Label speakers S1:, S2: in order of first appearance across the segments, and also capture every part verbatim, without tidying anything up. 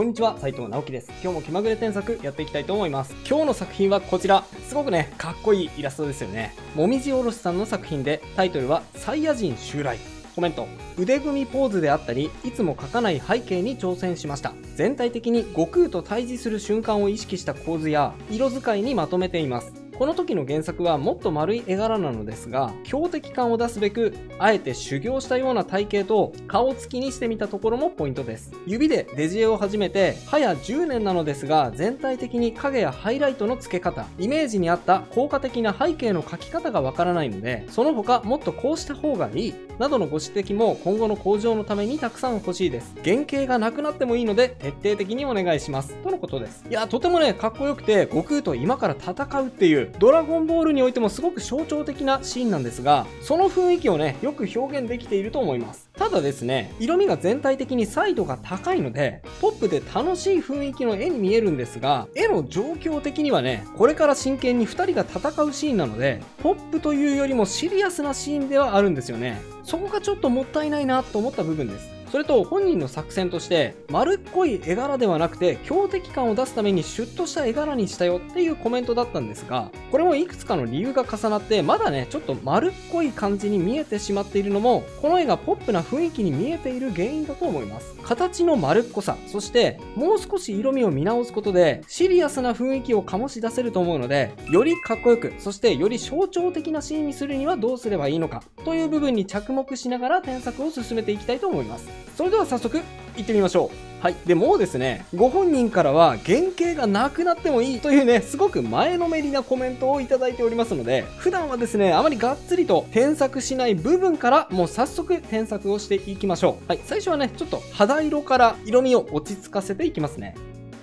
S1: こんにちは、斉藤直樹です。今日も気まぐれ添削やっていきたいと思います。今日の作品はこちら。すごくね、かっこいいイラストですよね。もみじおろしさんの作品で、タイトルはサイヤ人襲来。コメント。腕組みポーズであったり、いつも描かない背景に挑戦しました。全体的に悟空と対峙する瞬間を意識した構図や色使いにまとめています。この時の原作はもっと丸い絵柄なのですが、強敵感を出すべく、あえて修行したような体型と顔つきにしてみたところもポイントです。指でデジ絵を始めて、早じゅうねんなのですが、全体的に影やハイライトの付け方、イメージに合った効果的な背景の描き方がわからないので、その他もっとこうした方がいい、などのご指摘も今後の向上のためにたくさん欲しいです。原型がなくなってもいいので、徹底的にお願いします。とのことです。いや、とてもね、かっこよくて、悟空と今から戦うっていう、ドラゴンボールにおいてもすごく象徴的なシーンなんですが、その雰囲気をね、よく表現できていると思います。ただですね、色味が全体的に彩度が高いので、ポップで楽しい雰囲気の絵に見えるんですが、絵の状況的にはね、これから真剣にふたりが戦うシーンなので、ポップというよりもシリアスなシーンではあるんですよね。そこがちょっともったいないなと思った部分です。それと本人の作戦として丸っこい絵柄ではなくて強敵感を出すためにシュッとした絵柄にしたよっていうコメントだったんですが、これもいくつかの理由が重なってまだねちょっと丸っこい感じに見えてしまっているのも、この絵がポップな雰囲気に見えている原因だと思います。形の丸っこさ、そしてもう少し色味を見直すことでシリアスな雰囲気を醸し出せると思うので、よりかっこよく、そしてより象徴的なシーンにするにはどうすればいいのかという部分に着目しながら添削を進めていきたいと思います。それでは早速行ってみましょう。はい。で、もうですね、ご本人からは原型がなくなってもいいというね、すごく前のめりなコメントをいただいておりますので、普段はですね、あまりがっつりと添削しない部分からもう早速添削をしていきましょう。はい。最初はね、ちょっと肌色から色味を落ち着かせていきますね。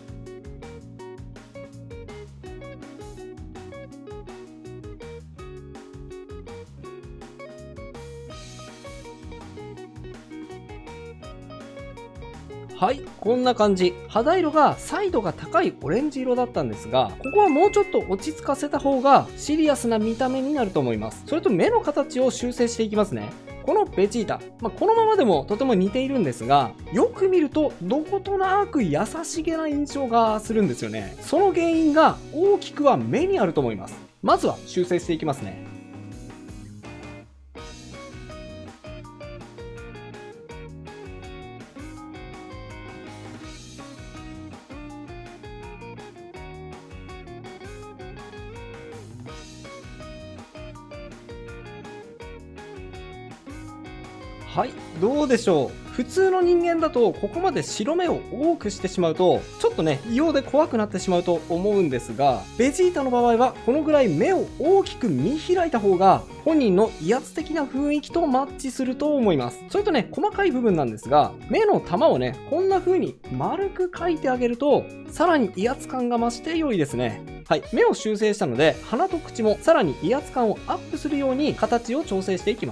S1: はい、こんな感じ。肌色が彩度が高いオレンジ色だったんですが、ここはもうちょっと落ち着かせた方がシリアスな見た目になると思います。それと目の形を修正していきますね。このベジータ、まあ、このままでもとても似ているんですが、よく見るとどことなく優しげな印象がするんですよね。その原因が大きくは目にあると思います。まずは修正していきますね。はい、どうでしょう。普通の人間だとここまで白目を多くしてしまうとちょっとね異様で怖くなってしまうと思うんですが、ベジータの場合はこのぐらい目を大きく見開いた方が本人の威圧的な雰囲気とマッチすると思います。それとね、細かい部分なんですが、目の玉をねこんな風に丸く描いてあげるとさらに威圧感が増して良いですね。はい、目を修正したので鼻と口もさらに威圧感をアップするように形を調整していきます。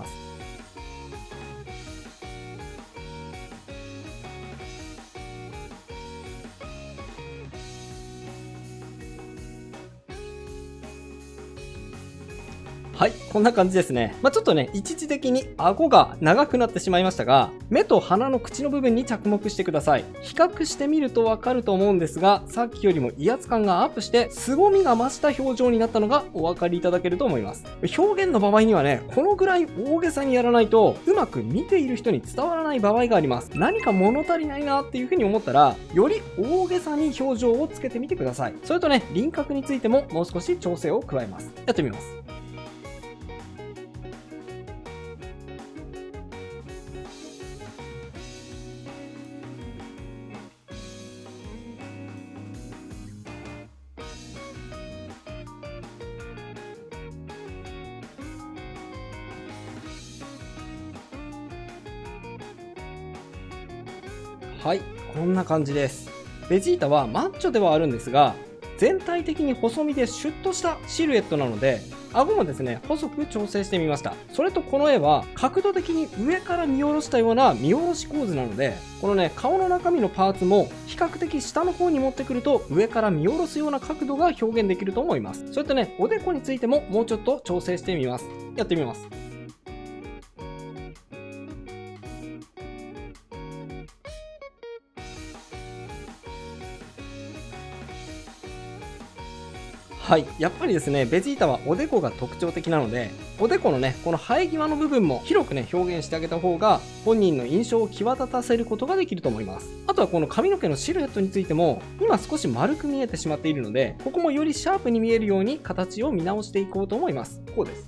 S1: はい、こんな感じですね。まあ、ちょっとね、一時的に顎が長くなってしまいましたが、目と鼻の口の部分に着目してください。比較してみるとわかると思うんですが、さっきよりも威圧感がアップして、凄みが増した表情になったのがお分かりいただけると思います。表現の場合にはね、このぐらい大げさにやらないと、うまく見ている人に伝わらない場合があります。何か物足りないなっていうふうに思ったら、より大げさに表情をつけてみてください。それとね、輪郭についてももう少し調整を加えます。やってみます。はい、こんな感じです。ベジータはマッチョではあるんですが、全体的に細身でシュッとしたシルエットなので、顎もですね、細く調整してみました。それとこの絵は角度的に上から見下ろしたような見下ろし構図なので、このね、顔の中身のパーツも比較的下の方に持ってくると上から見下ろすような角度が表現できると思います。それとね、おでこについてももうちょっと調整してみます。やってみます。 はい。やっぱりですね、ベジータはおでこが特徴的なので、おでこのね、この生え際の部分も広くね、表現してあげた方が、本人の印象を際立たせることができると思います。あとはこの髪の毛のシルエットについても、今少し丸く見えてしまっているので、ここもよりシャープに見えるように形を見直していこうと思います。こうです。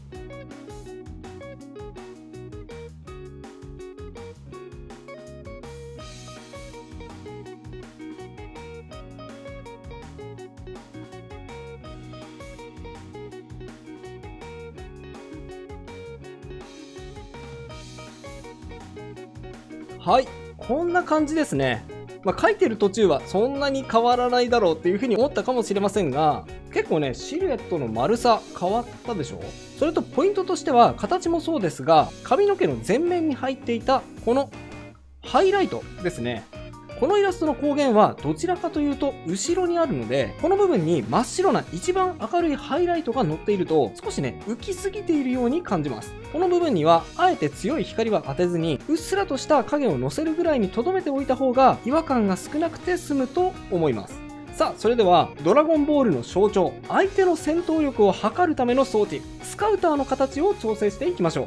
S1: はい。こんな感じですね。まあ、書いてる途中はそんなに変わらないだろうっていうふうに思ったかもしれませんが、結構ね、シルエットの丸さ変わったでしょ？それとポイントとしては、形もそうですが、髪の毛の前面に入っていたこのハイライトですね。このイラストの光源はどちらかというと後ろにあるので、この部分に真っ白な一番明るいハイライトが乗っていると少しね、浮きすぎているように感じます。この部分にはあえて強い光は当てずに、うっすらとした影を乗せるぐらいに留めておいた方が違和感が少なくて済むと思います。さあ、それではドラゴンボールの象徴、相手の戦闘力を測るための装置、スカウターの形を調整していきましょう。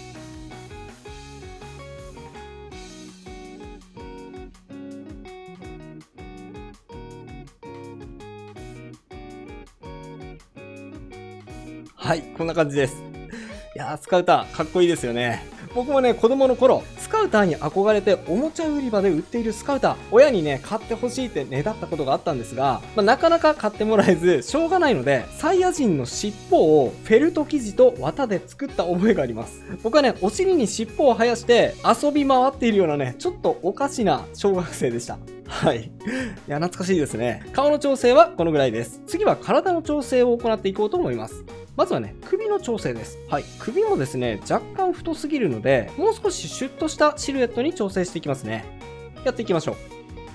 S1: はい、こんな感じです。いやー、スカウター、かっこいいですよね。僕もね、子供の頃、スカウターに憧れておもちゃ売り場で売っているスカウター、親にね、買ってほしいってねだったことがあったんですが、まあ、なかなか買ってもらえず、しょうがないので、サイヤ人の尻尾をフェルト生地と綿で作った覚えがあります。僕はね、お尻に尻尾を生やして遊び回っているようなね、ちょっとおかしな小学生でした。はい。いや、懐かしいですね。顔の調整はこのぐらいです。次は体の調整を行っていこうと思います。まずはね、首の調整です。はい。首もですね、若干太すぎるので、もう少しシュッとしたシルエットに調整していきますね。やっていきましょう。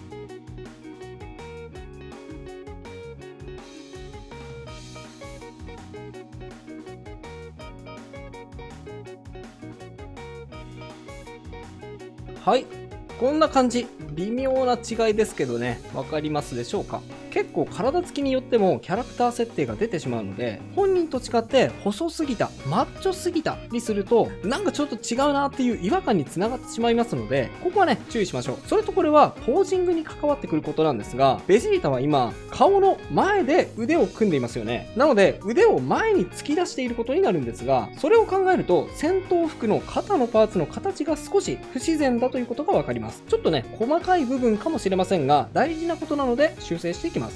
S1: はい。こんな感じ。微妙な違いですけどね、わかりますでしょうか？結構体つきによってもキャラクター設定が出てしまうので、本人と違って細すぎた、マッチョすぎたにすると、なんかちょっと違うなっていう違和感につながってしまいますので、ここはね、注意しましょう。それとこれはポージングに関わってくることなんですが、ベジータは今、顔の前で腕を組んでいますよね。なので、腕を前に突き出していることになるんですが、それを考えると、戦闘服の肩のパーツの形が少し不自然だということがわかります。ちょっとね、細かい部分かもしれませんが、大事なことなので修正していきます。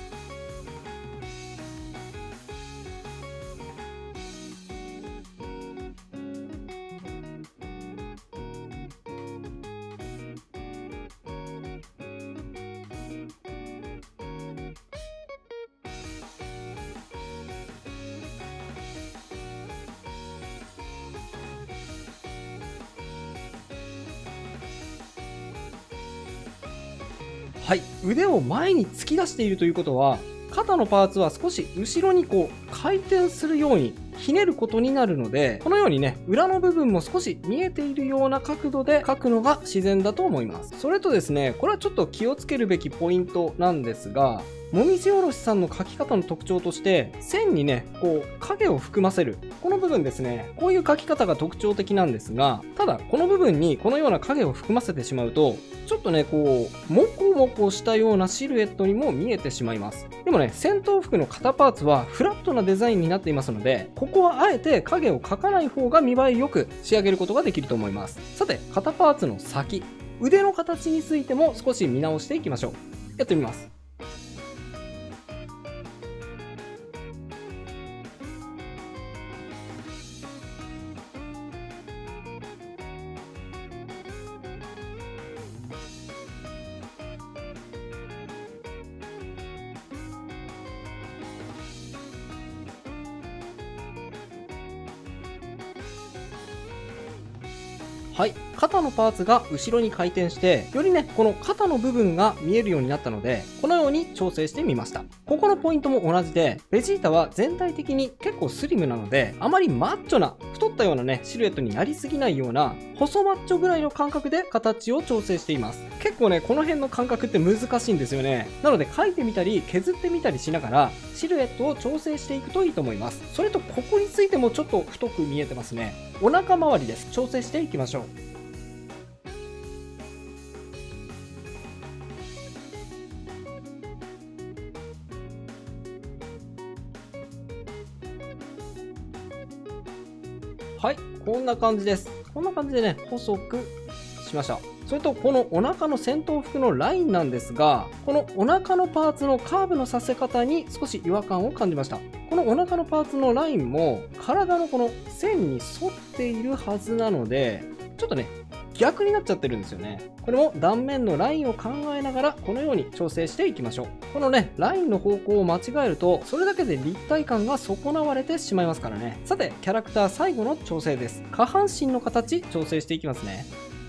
S1: はい、腕を前に突き出しているということは、肩のパーツは少し後ろにこう回転するようにひねることになるので、このようにね、裏の部分も少し見えているような角度で描くのが自然だと思います。それとですね、これはちょっと気をつけるべきポイントなんですが、もみじおろしさんの描き方の特徴として、線にね、こう影を含ませる。この部分ですね、こういう描き方が特徴的なんですが、ただこの部分にこのような影を含ませてしまうと、ちょっとね、こう、もこもこしたようなシルエットにも見えてしまいます。でもね、戦闘服の肩パーツはフラットなデザインになっていますので、ここはあえて影を描かない方が見栄えよく仕上げることができると思います。さて、肩パーツの先、腕の形についても少し見直していきましょう。やってみます。はい、 肩のパーツが後ろに回転して、よりね、この肩の部分が見えるようになったので、このように調整してみました。ここのポイントも同じで、ベジータは全体的に結構スリムなので、あまりマッチョな、太ったようなね、シルエットになりすぎないような、細マッチョぐらいの感覚で形を調整しています。結構ね、この辺の感覚って難しいんですよね。なので、描いてみたり、削ってみたりしながら、シルエットを調整していくといいと思います。それと、ここについてもちょっと太く見えてますね。お腹周りです。調整していきましょう。はい、こんな感じです。こんな感じでね、細くしました。それと、このお腹の戦闘服のラインなんですが、このお腹のパーツのカーブのさせ方に少し違和感を感じました。このお腹のパーツのラインも、体のこの線に沿っているはずなので、ちょっとね、逆になっちゃってるんですよね。これも断面のラインを考えながら、このように調整していきましょう。このね、ラインの方向を間違えると、それだけで立体感が損なわれてしまいますからね。さて、キャラクター最後の調整です。下半身の形、調整していきますね。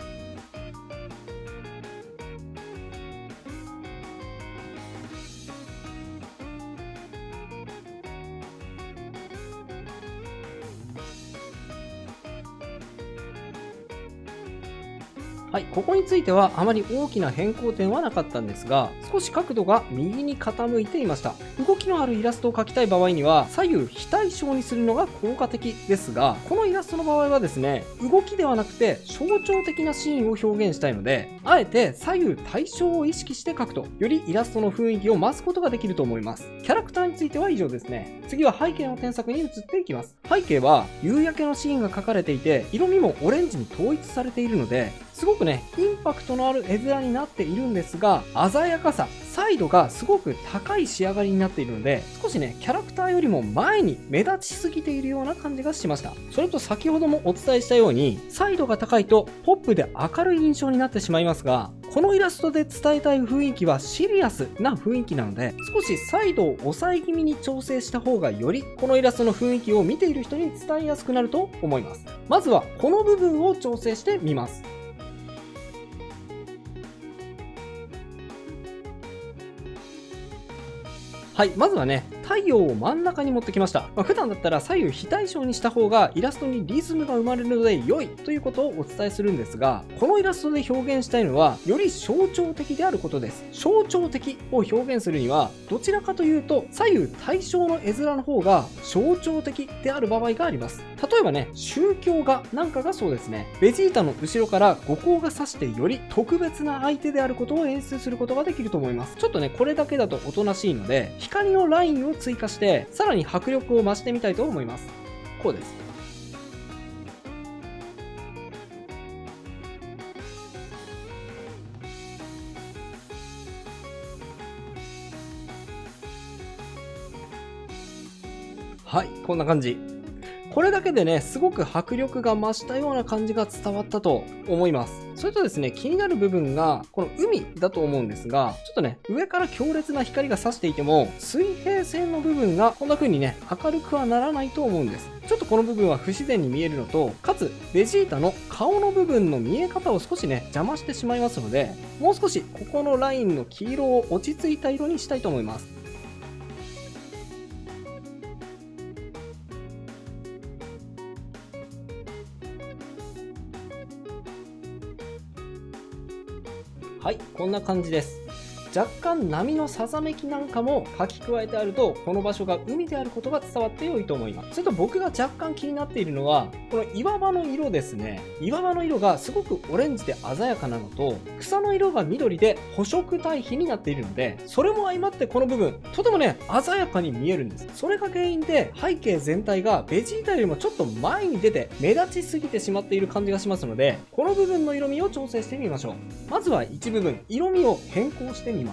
S1: はい、ここについてはあまり大きな変更点はなかったんですが、少し角度が右に傾いていました。動きのあるイラストを描きたい場合には、左右非対称にするのが効果的ですが、このイラストの場合はですね、動きではなくて象徴的なシーンを表現したいので、あえて左右対称を意識して描くと、よりイラストの雰囲気を増すことができると思います。キャラクターについては以上ですね。次は背景の添削に移っていきます。背景は夕焼けのシーンが描かれていて、色味もオレンジに統一されているので、すごくね、インパクトのある絵面になっているんですが、鮮やかさ、サイドがすごく高い仕上がりになっているので、少しね、キャラクターよりも前に目立ちすぎているような感じがしました。それと先ほどもお伝えしたように、サイドが高いとポップで明るい印象になってしまいますが、このイラストで伝えたい雰囲気はシリアスな雰囲気なので、少しサイドを抑え気味に調整した方がよりこのイラストの雰囲気を見ている人に伝えやすくなると思います。まずはこの部分を調整してみます。はい、まずはね、太陽を真ん中に持ってきました。まあ、普段だったら左右非対称にした方がイラストにリズムが生まれるので良いということをお伝えするんですが、このイラストで表現したいのは、より象徴的であることです。象徴的を表現するには、どちらかというと、左右対称の絵面の方が象徴的である場合があります。例えばね、宗教画なんかがそうですね。ベジータの後ろから五光が差してより特別な相手であることを演出することができると思います。ちょっとね、これだけだとおとなしいので、光のラインを追加して、さらに迫力を増してみたいと思います。こうです。はい、こんな感じ。これだけでね、すごく迫力が増したような感じが伝わったと思います。それとですね、気になる部分が、この海だと思うんですが、ちょっとね、上から強烈な光が差していても、水平線の部分がこんな風にね、明るくはならないと思うんです。ちょっとこの部分は不自然に見えるのと、かつ、ベジータの顔の部分の見え方を少しね、邪魔してしまいますので、もう少しここのラインの黄色を落ち着いた色にしたいと思います。はい、こんな感じです。若干波のさざめきなんかも書き加えてあると、この場所が海であることが伝わって良いと思います。それと僕が若干気になっているのは、この岩場の色ですね。岩場の色がすごくオレンジで鮮やかなのと、草の色が緑で補色対比になっているので、それも相まってこの部分、とてもね、鮮やかに見えるんです。それが原因で背景全体がベジータよりもちょっと前に出て目立ちすぎてしまっている感じがしますので、この部分の色味を調整してみましょう。まずは一部分、色味を変更してみます。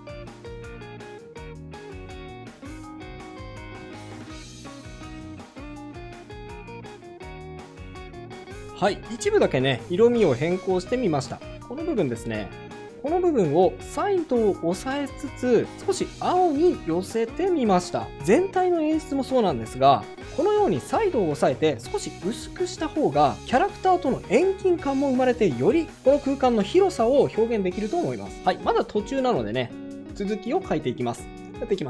S1: はい、一部だけね、色味を変更してみました。この部分ですね。この部分をサイドを押さえつつ、少し青に寄せてみました。全体の演出もそうなんですが、このよようにサイドを押さえて少し薄くした方がキャラクターとの遠近感も生まれて、よりこの空間の広さを表現できると思います。はい、まだ途中なのでね、続きを書いていきます。やっていきます。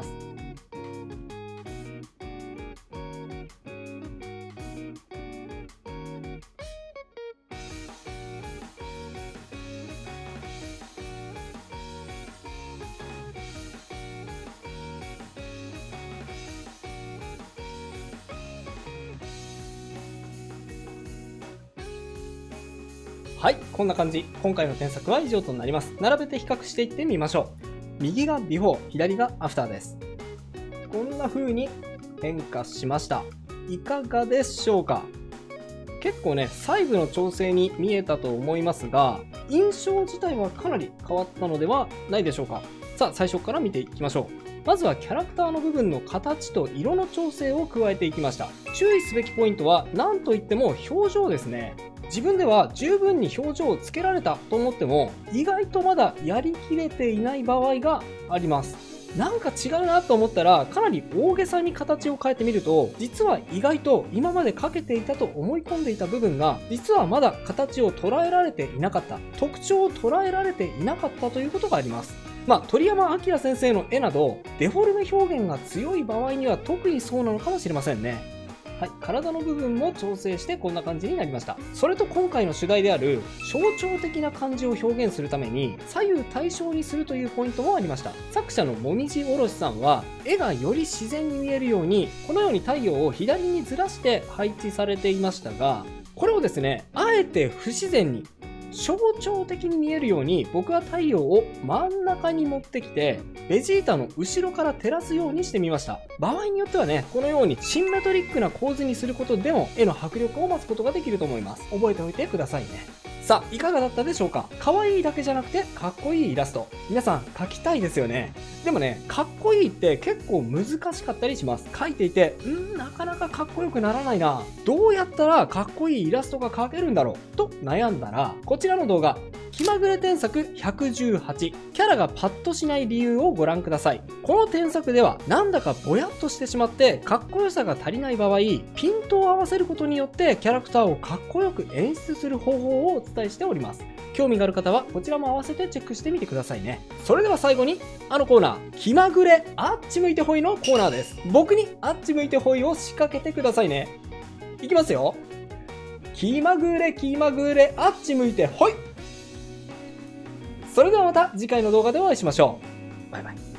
S1: はい、こんな感じ。今回の添削は以上となります。並べて比較していってみましょう。右がビフォー、左がアフターです。こんな風に変化しました。いかがでしょうか？結構ね、細部の調整に見えたと思いますが、印象自体はかなり変わったのではないでしょうか。さあ、最初から見ていきましょう。まずはキャラクターの部分の形と色の調整を加えていきました。注意すべきポイントは何といっても表情ですね。自分では十分に表情をつけられたと思っても、意外とまだやりきれていない場合があります。なんか違うなと思ったら、かなり大げさに形を変えてみると、実は意外と今までかけていたと思い込んでいた部分が、実はまだ形を捉えられていなかった、特徴を捉えられていなかったということがあります。まあ、鳥山明先生の絵など、デフォルメ表現が強い場合には特にそうなのかもしれませんね。はい、体の部分も調整してこんな感じになりました。それと今回の主題である象徴的な感じを表現するために左右対称にするというポイントもありました。作者のもみじおろしさんは絵がより自然に見えるようにこのように太陽を左にずらして配置されていましたが、これをですね、あえて不自然に象徴的に見えるように僕は太陽を真ん中に持ってきてベジータの後ろから照らすようにしてみました。場合によってはね、このようにシンメトリックな構図にすることでも絵の迫力を増すことができると思います。覚えておいてくださいね。さあ、いかがだったでしょうか？可愛いだけじゃなくてかっこいいイラスト、皆さん描きたいですよね。でもね、かっこいいって結構難しかったりします。描いていて、んーなかなかかっこよくならないな、どうやったらかっこいいイラストが描けるんだろうと悩んだら、こちらの動画気まぐれ添削ひゃくじゅうはち、キャラがパッとしない理由をご覧ください。この添削ではなんだかぼやっとしてしまってかっこよさが足りない場合、ピントを合わせることによってキャラクターをかっこよく演出する方法をお伝えしております。興味がある方はこちらも合わせてチェックしてみてくださいね。それでは最後にあのコーナー、気まぐれあっち向いてほいのコーナーです。僕にあっち向いてほいを仕掛けてくださいね。いきますよ。気まぐれ気まぐれあっち向いてほい。それではまた次回の動画でお会いしましょう。バイバイ。